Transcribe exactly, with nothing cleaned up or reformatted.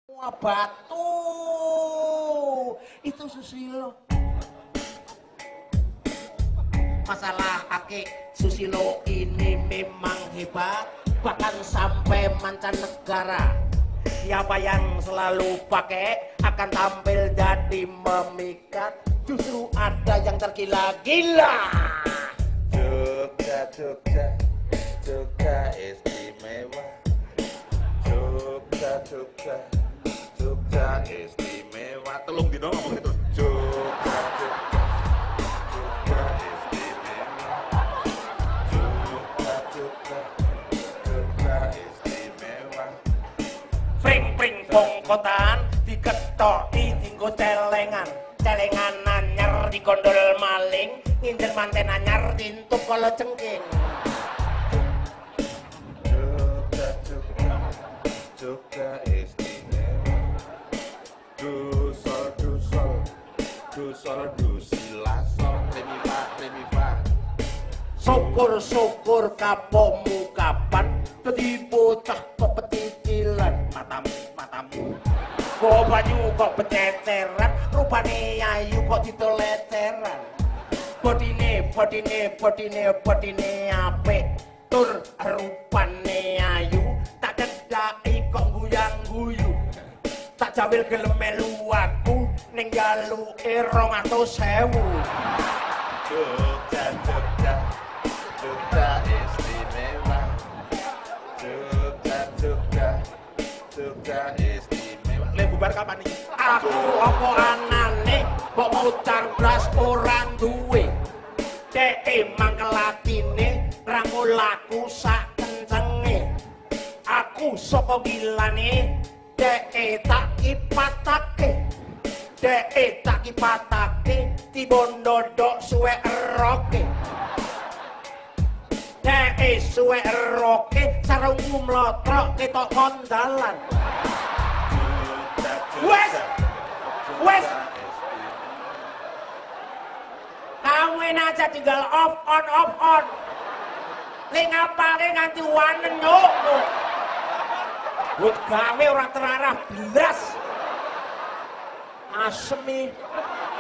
Wah, batu itu Susilo. Masalah Ake Susilo ini memang hebat, bahkan sampai mancanegara. Siapa yang selalu pakai akan tampil jadi memikat. Justru ada yang tergila-gila. Jogja, Jogja, Jogja istimewa. Jogja, Jogja, Jogja istimewa. Telung dino ngomong gitu. Jogja, Jogja, Jogja istimewa. Jogja, Jogja, Jogja istimewa. Pring pring pongkotan diketoki dinggo celengan. Celengan anyar dikondol maling, ngincer manten anyar dintup kala cengking. Jogja, Jogja, Jogja istimewa. Dusol, dusol, dusol, dusilasol, remifa, remifa. Syukur-syukur kapomu kapan dadi bocah kok peticilan matamu matamu. Kok banyu kok bececeran, rupane ayu kok ditoleceran. Bodine bodine bodine bodine apik tur rupane ayu, tak kendaki kok guyang-guyu. Tak jawil gelem melu aku ning jaluke rong atus ewu. Jogja, Jogja, Jogja istimewa. Jogja, Jogja, Jogja istimewa. Le bubar kapan nih? Aku apa anane kok mutar blas ora duwe. Deke mangkelatine rangul laku sak kencenge. Aku saka gilane deke tak kipatake. Deke tak kipatake dibondodok suwe eroke. Deke suwe eroke sarungku mlotrok ketok kondalan. Wes, wes. Kamu aja tinggal off on off on. Li ngapalke nganti wanen nyuk. Wut gawe ora terarah blas. Asemi.